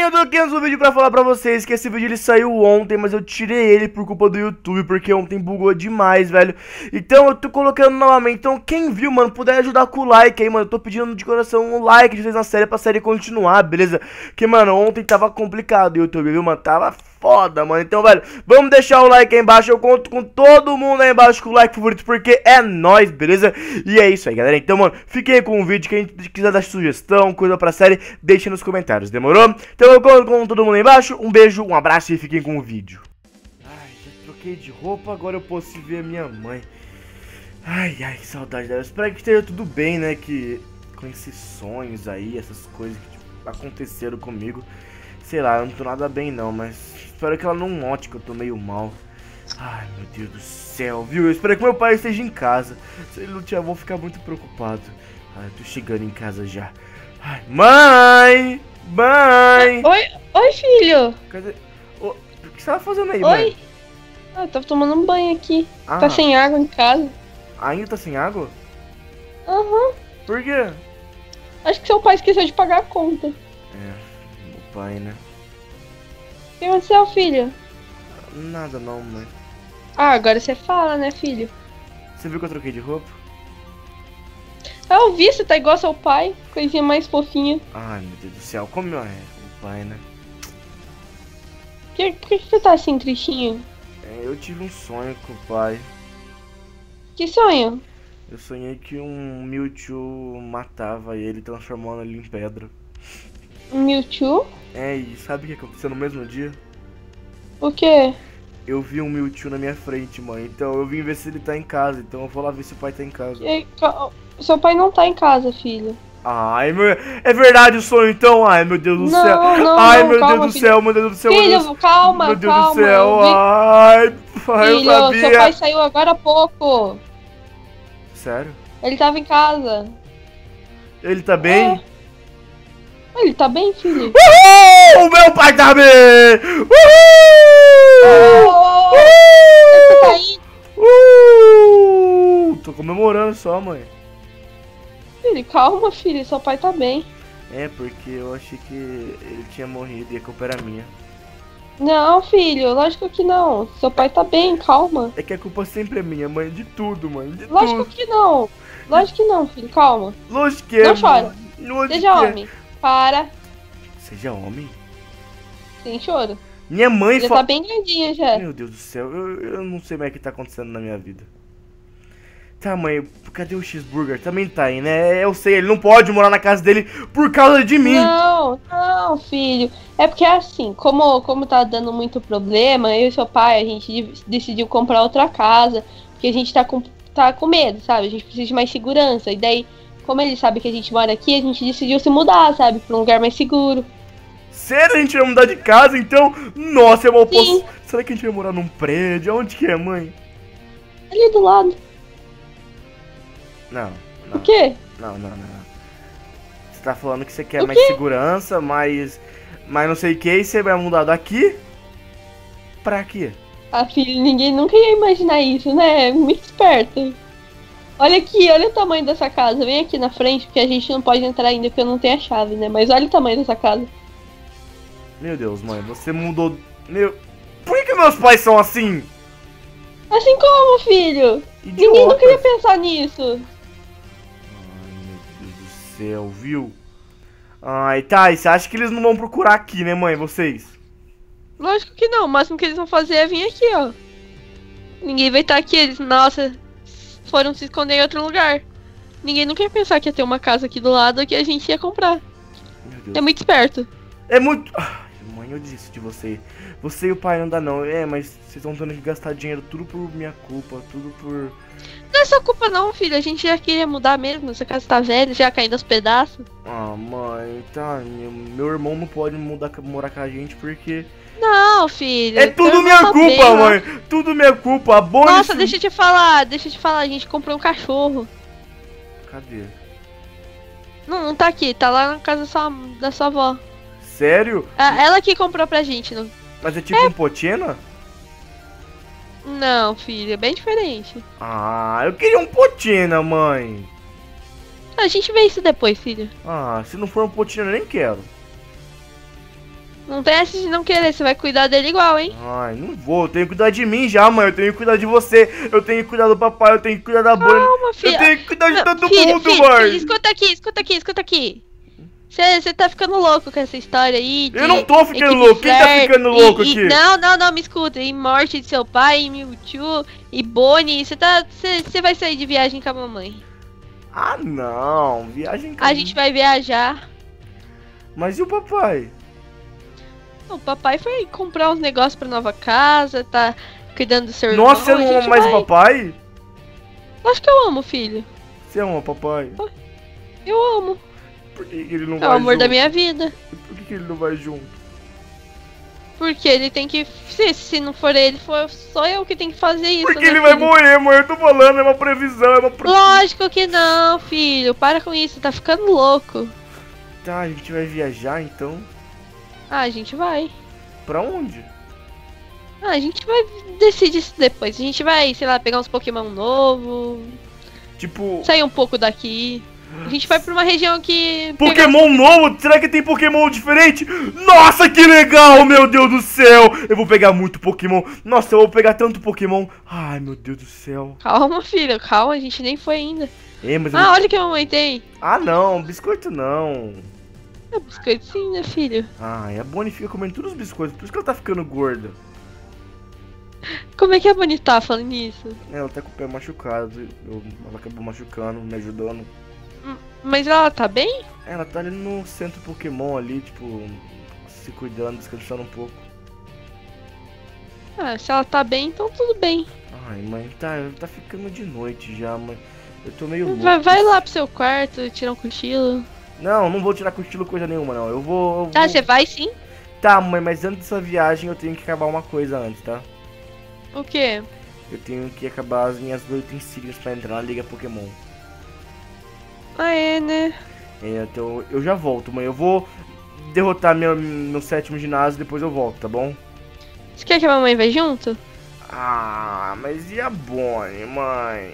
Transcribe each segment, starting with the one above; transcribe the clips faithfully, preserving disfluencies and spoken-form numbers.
eu tô aqui no vídeo pra falar pra vocês que esse vídeo ele saiu ontem, mas eu tirei ele por culpa do YouTube, porque ontem bugou demais, velho. Então eu tô colocando novamente. Então quem viu, mano, puder ajudar com o like aí, mano. Eu tô pedindo de coração um like de vocês na série pra série continuar, beleza? Porque, mano, ontem tava complicado o YouTube, viu, mano? Tava foda, mano. Então, velho, vamos deixar o like aí embaixo. Eu conto com todo mundo aí embaixo com o like favorito, porque é nóis, beleza? E é isso aí, galera. Então, mano, fiquem aí com o vídeo. Quem quiser dar sugestão, coisa pra série, deixa nos comentários, demorou? Então eu conto com todo mundo aí embaixo. Um beijo, um abraço e fiquem com o vídeo. Ai, já troquei de roupa, agora eu posso ver a minha mãe. Ai, ai, que saudade dela. Espero que esteja tudo bem, né? Que com esses sonhos aí, essas coisas que tipo, aconteceram comigo. Sei lá, eu não tô nada bem não, mas espero que ela não note que eu tô meio mal. Ai, meu Deus do céu, viu? Eu espero que meu pai esteja em casa. Se ele não tiver, eu vou ficar muito preocupado. Ai, eu tô chegando em casa já. Ai, mãe! Mãe! Oi, oi, filho! Cadê? Oh, o que você tava fazendo aí, Oi! mãe? Ah, eu tava tomando um banho aqui. Ah, Tá sem água em casa. ainda tá sem água? Aham. Uhum. Por quê? Acho que seu pai esqueceu de pagar a conta. É, meu pai, né? O que aconteceu, filho? Nada não, mãe. Ah, agora você fala, né, filho? Você viu que eu troquei de roupa? Ah, eu vi, você tá igual seu pai. Coisinha mais fofinha. Ai, meu Deus do céu, como é o pai, né? Por que, por que você tá assim, tristinho? É, eu tive um sonho com o pai. Que sonho? Eu sonhei que um Mewtwo matava ele, transformando ele em pedra. Um Mewtwo? É, e sabe o que aconteceu no mesmo dia? O quê? Eu vi um Mewtwo na minha frente, mãe. Então eu vim ver se ele tá em casa. Então eu vou lá ver se o pai tá em casa. E, seu pai não tá em casa, filho. Ai, meu... é verdade o sonho então? Ai, meu Deus do não, céu. Não, Ai, não, meu calma, Deus do filho. céu, meu Deus do céu. Filho, meu Deus... calma, meu Deus calma. do céu. Vi... Ai, pai, filho, eu sabia. seu pai saiu agora há pouco. Sério? Ele tava em casa. Ele tá bem? É. Ele tá bem, filho? Uhul! O meu pai tá bem! Uhul! Oh, você tá aí? Uhul! Tô comemorando só, mãe. Filho, calma, filho. Seu pai tá bem. É, porque eu achei que ele tinha morrido e a culpa era minha. Não, filho. Lógico que não. Seu pai tá bem, calma. É que a culpa sempre é minha, mãe. De tudo, mãe. De Lógico tudo. que não. Lógico que não, filho. Calma. Lógico que é. Não chora. Lógico Seja que é. homem. Para. Seja homem? Sem choro. Minha mãe Já fa... tá bem grandinha já. Meu Deus do céu, eu, eu não sei mais o que tá acontecendo na minha vida. Tá, mãe, cadê o cheeseburger? Também tá aí, né? Eu sei, ele não pode morar na casa dele por causa de mim. Não, não, filho. É porque assim, como, como tá dando muito problema, eu e seu pai, a gente decidiu comprar outra casa. Porque a gente tá com, tá com medo, sabe? A gente precisa de mais segurança. E daí, como ele sabe que a gente mora aqui, a gente decidiu se mudar, sabe? Pra um lugar mais seguro. Sério? A gente vai mudar de casa, então? Nossa, eu mal Sim. posso... Será que a gente vai morar num prédio? Onde que é, mãe? Ali do lado. Não, não. O quê? Não, não, não. Você tá falando que você quer O mais quê? segurança, mas... Mas não sei o que, e você vai mudar daqui? Pra quê? Ah, filho, ninguém nunca ia imaginar isso, né? Muito esperto. Olha aqui, olha o tamanho dessa casa. Vem aqui na frente, porque a gente não pode entrar ainda, porque eu não tenho a chave, né? Mas olha o tamanho dessa casa. Meu Deus, mãe, você mudou... Meu... Por que, que meus pais são assim? Assim como, filho? Idiotas. Ninguém nunca ia pensar nisso. Ai, meu Deus do céu, viu? Ai, tá, e você acha que eles não vão procurar aqui, né, mãe, vocês? Lógico que não, o máximo que eles vão fazer é vir aqui, ó. Ninguém vai estar aqui, eles, nossa, foram se esconder em outro lugar. Ninguém nunca ia pensar que ia ter uma casa aqui do lado que a gente ia comprar. Meu Deus. É muito esperto. É muito... Ai, mãe, eu disse de você. Você e o pai não dá não. É, mas vocês estão tendo que gastar dinheiro tudo por minha culpa, tudo por... Não é sua culpa não, filho, a gente já queria mudar mesmo, essa casa tá velha, já caindo aos pedaços. Ah, mãe, tá, meu, meu irmão não pode mudar, morar com a gente porque... Não, filho. É tudo minha tá culpa, bem, mãe. Tudo minha culpa. A Bonnie... Nossa, deixa eu te falar, deixa eu te falar, a gente comprou um cachorro. Cadê? Não, não tá aqui, tá lá na casa da sua, da sua avó. Sério? Ah, ela que comprou pra gente, não? Mas é tipo é. um Potina? Não, filho, é bem diferente. Ah, eu queria um Potina, mãe. A gente vê isso depois, filho. Ah, se não for um Potina, eu nem quero. Não tem essa de não querer, você vai cuidar dele igual, hein? Ai, não vou, eu tenho que cuidar de mim já, mãe. Eu tenho que cuidar de você, eu tenho que cuidar do papai, eu tenho que cuidar da Bonnie. Calma, filha. Eu tenho que cuidar de Não, todo filho, mundo, filho, mãe. filho, escuta aqui, escuta aqui, escuta aqui. Você tá ficando louco com essa história aí. De Eu não tô ficando equipe louco, quem tá Flare ficando e- louco e- aqui? Não, não, não, me escuta. E morte de seu pai, e Mewtwo, e Bonnie. Você tá. Você vai sair de viagem com a mamãe. Ah, não, viagem com A gente vai viajar. Mas e o papai? O papai foi comprar uns negócios pra nova casa, tá cuidando do seu irmão. Nossa, você a não gente ama mais vai. o papai? Acho que eu amo, filho. Você ama o papai? Eu amo. Por que que ele não É vai o amor junto? da minha vida. Por que que ele não vai junto? Porque ele tem que. Se, se não for ele, for só eu que tenho que fazer isso. Porque né, ele vai filho? morrer, mãe. Eu tô falando, é uma previsão, é uma pre... Lógico que não, filho. Para com isso, tá ficando louco. Tá, a gente vai viajar então. Ah, a gente vai. Pra onde? Ah, a gente vai decidir isso depois. A gente vai, sei lá, pegar uns Pokémon novos. Tipo... Sair um pouco daqui. A gente vai pra uma região que. Pokémon novo? Será que tem Pokémon diferente? Nossa, que legal, meu Deus do céu. Eu vou pegar muito Pokémon. Nossa, eu vou pegar tanto Pokémon. Ai, meu Deus do céu. Calma, filho, calma, a gente nem foi ainda. É, mas eu Ah, vou- olha o que a mamãe tem. Ah, não, biscoito não. É biscoito sim, né, filho? Ai, a Bonnie fica comendo todos os biscoitos, por isso que ela tá ficando gorda. Como é que a Bonnie tá falando nisso? É, ela tá com o pé machucado, eu- ela acabou machucando, me ajudando. Mas ela tá bem? Ela tá ali no centro Pokémon ali, tipo, se cuidando, descansando um pouco. Ah, se ela tá bem, então tudo bem. Ai, mãe, tá, tá ficando de noite já, mãe. Eu tô meio louco. Vai, vai lá pro seu quarto, tirar um cochilo. Não, não vou tirar cochilo coisa nenhuma, não. Eu vou... eu Ah, vou- você vai sim? Tá, mãe, mas antes dessa viagem eu tenho que acabar uma coisa antes, tá? O quê? Eu tenho que acabar as minhas utensílios pra entrar na Liga Pokémon. Ah, é, né? É, então eu já volto, mãe. Eu vou derrotar meu, meu sétimo ginásio e depois eu volto, tá bom? Você quer que a mamãe vá junto? Ah, mas e a Bonnie, mãe?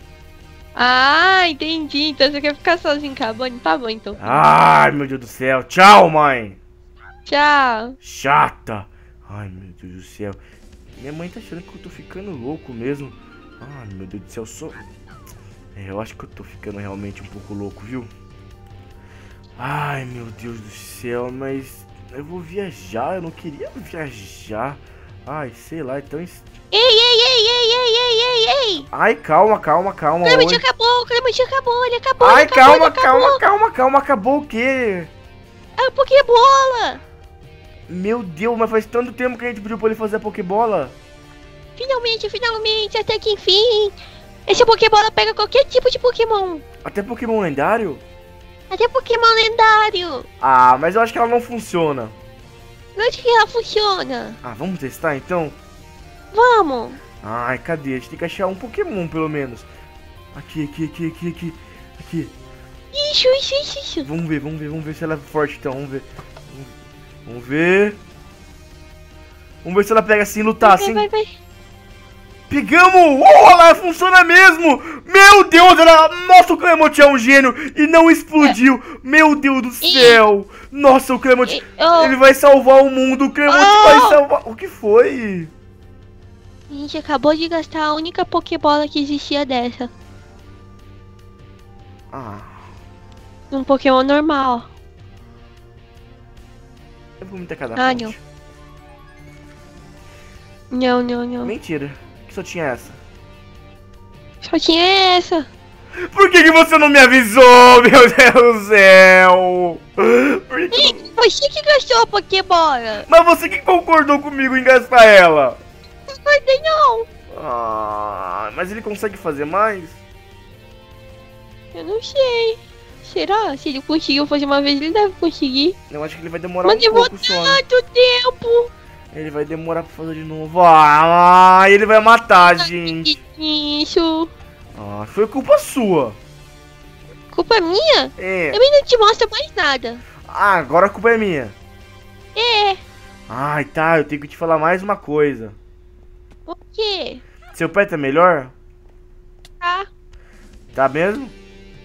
Ah, entendi. Então você quer ficar sozinho com a Bonnie? Tá bom, então. Ai, meu Deus do céu. Tchau, mãe. Tchau. Chata. Ai, meu Deus do céu. Minha mãe tá achando que eu tô ficando louco mesmo. Ai, meu Deus do céu, só... É, eu acho que eu tô ficando realmente um pouco louco, viu? Ai, meu Deus do céu, mas... Eu vou viajar, eu não queria viajar. Ai, sei lá, então... Ei, ei, ei, ei, ei, ei, ei, ei. Ai, calma, calma, calma. O Clemente oi. acabou, o Clemente acabou, ele acabou, Ai, ele acabou, calma, ele acabou. calma, calma, calma. Acabou o quê? É a Pokébola. Meu Deus, mas faz tanto tempo que a gente pediu pra ele fazer a Pokébola. Finalmente, finalmente, até que enfim. Esse Pokébola pega qualquer tipo de Pokémon. Até Pokémon lendário? Até Pokémon lendário. Ah, mas eu acho que ela não funciona. Onde que ela funciona? Ah, vamos testar então? Vamos. Ai, cadê? A gente tem que achar um Pokémon, pelo menos. Aqui, aqui, aqui, aqui, aqui. Aqui. Isso, isso, isso, isso. Vamos ver, vamos ver, vamos ver se ela é forte então. Vamos ver. Vamos ver. Vamos ver se ela pega assim, lutar Vai, assim. vai, vai. Pegamos! Oh, ela funciona mesmo! Meu Deus, ela... Nossa, o Clemont é um gênio e não explodiu! Meu Deus do céu! Nossa, o Clemont... E- oh. Ele vai salvar o mundo! O Clemont Oh. vai salvar... O que foi? A gente acabou de gastar a única Pokébola que existia dessa. Ah... Um Pokémon normal. Eu vou meter cada Ah, ponte. não. Não, não, não. Mentira, que só tinha essa. Só tinha essa. Por que, que você não me avisou, meu Deus do céu? Por que... Ih, você que gastou a Pokébola. Mas você que concordou comigo em gastar ela? Não guardei não. Ah, mas ele consegue fazer mais? Eu não sei. Será? Se ele conseguiu fazer uma vez, ele deve conseguir. Eu acho que ele vai demorar Mas um levou pouco só. né? tanto tempo. Ele vai demorar pra fazer de novo. Ah, ele vai matar a gente. Isso. Ah, foi culpa sua. Culpa minha? É. Eu não te mostro mais nada. Ah, agora a culpa é minha. É. Ai, tá, eu tenho que te falar mais uma coisa. O quê? Seu pé tá melhor? Tá. Tá mesmo?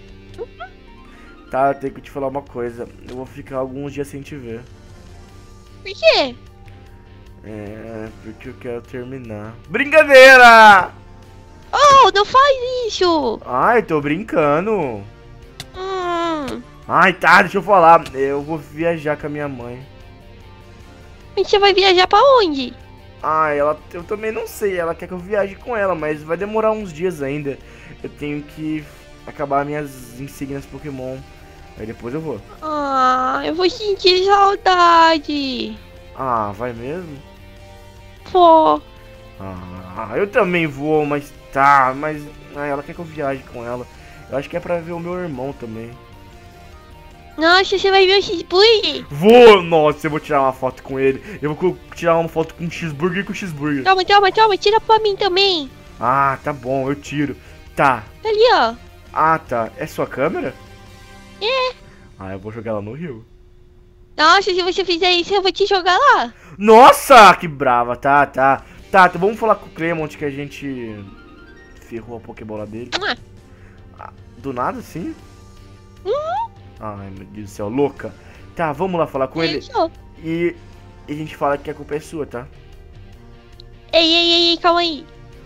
Tá, eu tenho que te falar uma coisa. Eu vou ficar alguns dias sem te ver. Por quê? É, porque eu quero terminar. Brincadeira! Oh, não faz isso! Ai, tô brincando. Hum, Ai, tá, deixa eu falar. Eu vou viajar com a minha mãe. a gente vai viajar pra onde? Ah, ela, eu também não sei. Ela quer que eu viaje com ela, mas vai demorar uns dias ainda. Eu tenho que acabar minhas insígnias Pokémon. Aí depois eu vou. Ah, eu vou sentir saudade. Ah, vai mesmo? Pô, Ah, eu também vou, mas tá, mas ah, ela quer que eu viaje com ela. Eu acho que é pra ver o meu irmão também. nossa, você vai ver o cheeseburger? Vou! Nossa, eu vou tirar uma foto com ele. Eu vou co- tirar uma foto com cheeseburger e com cheeseburger. Toma, toma, toma, tira pra mim também. Ah, tá bom, eu tiro. Tá. Tá ali, ó. Ah, tá. É sua câmera? É. Ah, eu vou jogar ela no rio. Nossa, se você fizer isso, eu vou te jogar lá. Nossa, que brava. Tá, tá. Tá, então vamos falar com o Clemont que a gente ferrou a Pokébola dele. Ah, Ah, do nada, assim? Uhum. Ai, meu Deus do céu, louca. Tá, vamos lá falar com ele. fechou. E a gente fala que a culpa é sua, tá? Ei, ei, ei, ei, calma aí.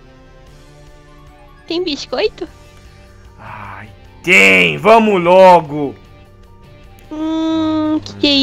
Tem biscoito? Ai, tem! Vamos logo! Hum, que que é